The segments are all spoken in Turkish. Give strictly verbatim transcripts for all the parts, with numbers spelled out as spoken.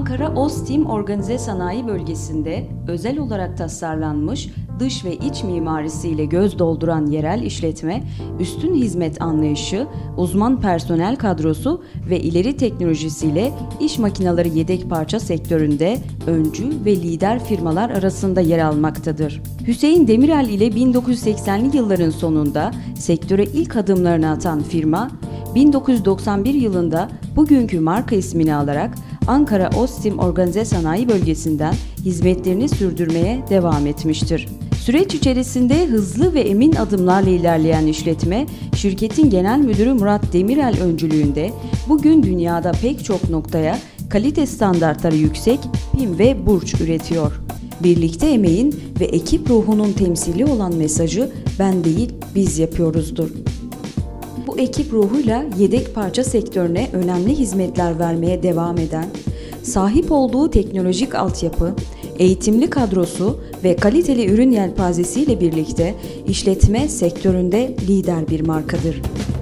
Ankara Ostim Organize Sanayi Bölgesi'nde özel olarak tasarlanmış dış ve iç mimarisiyle göz dolduran yerel işletme, üstün hizmet anlayışı, uzman personel kadrosu ve ileri teknolojisiyle iş makineleri yedek parça sektöründe öncü ve lider firmalar arasında yer almaktadır. Hüseyin Demirel ile bin dokuz yüz seksenli yılların sonunda sektöre ilk adımlarını atan firma, bin dokuz yüz doksan bir yılında bugünkü marka ismini alarak Ankara Ostim Organize Sanayi Bölgesi'nden hizmetlerini sürdürmeye devam etmiştir. Süreç içerisinde hızlı ve emin adımlarla ilerleyen işletme, şirketin genel müdürü Murat Demirel öncülüğünde bugün dünyada pek çok noktaya kalite standartları yüksek pim ve burç üretiyor. Birlikte emeğin ve ekip ruhunun temsili olan mesajı "ben değil, biz yapıyoruz'dur. Bu ekip ruhuyla yedek parça sektörüne önemli hizmetler vermeye devam eden, sahip olduğu teknolojik altyapı, eğitimli kadrosu ve kaliteli ürün yelpazesiyle birlikte işletme sektöründe lider bir markadır.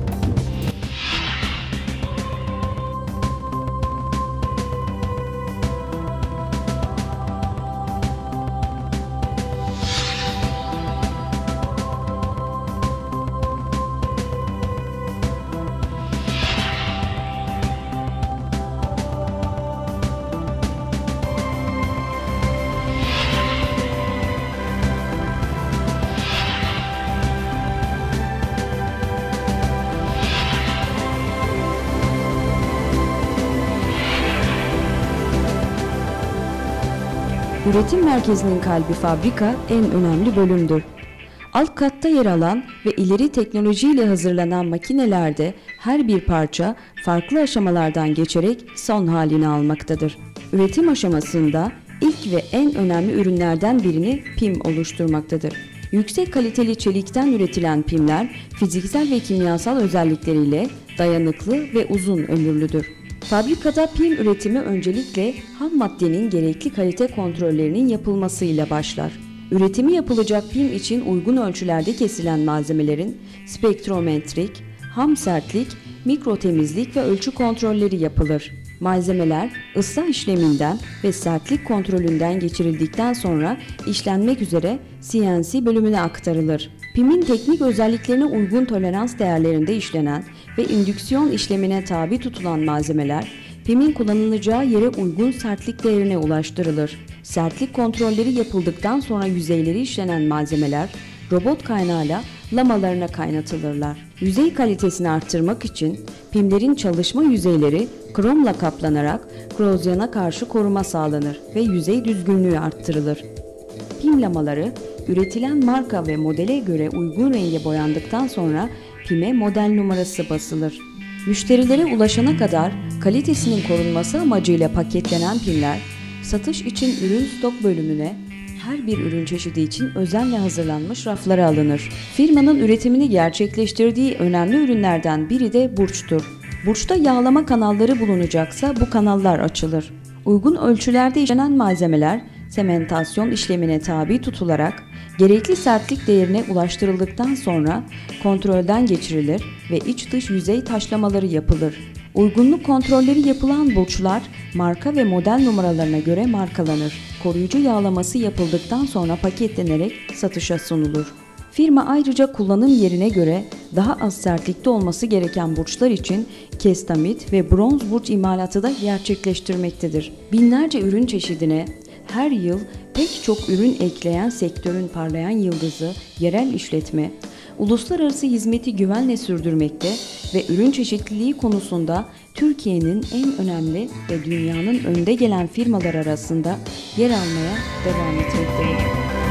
Üretim merkezinin kalbi fabrika en önemli bölümdür. Alt katta yer alan ve ileri teknolojiyle hazırlanan makinelerde her bir parça farklı aşamalardan geçerek son halini almaktadır. Üretim aşamasında ilk ve en önemli ürünlerden birini pim oluşturmaktadır. Yüksek kaliteli çelikten üretilen pimler fiziksel ve kimyasal özellikleriyle dayanıklı ve uzun ömürlüdür. Fabrikada pim üretimi öncelikle ham maddenin gerekli kalite kontrollerinin yapılmasıyla başlar. Üretimi yapılacak pim için uygun ölçülerde kesilen malzemelerin spektrometrik, ham sertlik, mikro temizlik ve ölçü kontrolleri yapılır. Malzemeler ıslah işleminden ve sertlik kontrolünden geçirildikten sonra işlenmek üzere C N C bölümüne aktarılır. Pimin teknik özelliklerine uygun tolerans değerlerinde işlenen ve indüksiyon işlemine tabi tutulan malzemeler, pimin kullanılacağı yere uygun sertlik değerine ulaştırılır. Sertlik kontrolleri yapıldıktan sonra yüzeyleri işlenen malzemeler, robot kaynağıyla lamalarına kaynatılırlar. Yüzey kalitesini arttırmak için pimlerin çalışma yüzeyleri kromla kaplanarak korozyona karşı koruma sağlanır ve yüzey düzgünlüğü arttırılır. Pim lamaları üretilen marka ve modele göre uygun renge boyandıktan sonra pime model numarası basılır. Müşterilere ulaşana kadar kalitesinin korunması amacıyla paketlenen pimler, satış için ürün stok bölümüne, her bir ürün çeşidi için özenle hazırlanmış raflara alınır. Firmanın üretimini gerçekleştirdiği önemli ürünlerden biri de burçtur. Burçta yağlama kanalları bulunacaksa bu kanallar açılır. Uygun ölçülerde işlenen malzemeler sementasyon işlemine tabi tutularak gerekli sertlik değerine ulaştırıldıktan sonra kontrolden geçirilir ve iç dış yüzey taşlamaları yapılır. Uygunluk kontrolleri yapılan burçlar marka ve model numaralarına göre markalanır. Koruyucu yağlaması yapıldıktan sonra paketlenerek satışa sunulur. Firma ayrıca kullanım yerine göre daha az sertlikte olması gereken burçlar için kestamit ve bronz burç imalatı da gerçekleştirmektedir. Binlerce ürün çeşidine her yıl pek çok ürün ekleyen sektörün parlayan yıldızı yerel işletme, uluslararası hizmeti güvenle sürdürmekte ve ürün çeşitliliği konusunda Türkiye'nin en önemli ve dünyanın önde gelen firmalar arasında yer almaya devam etmektedir.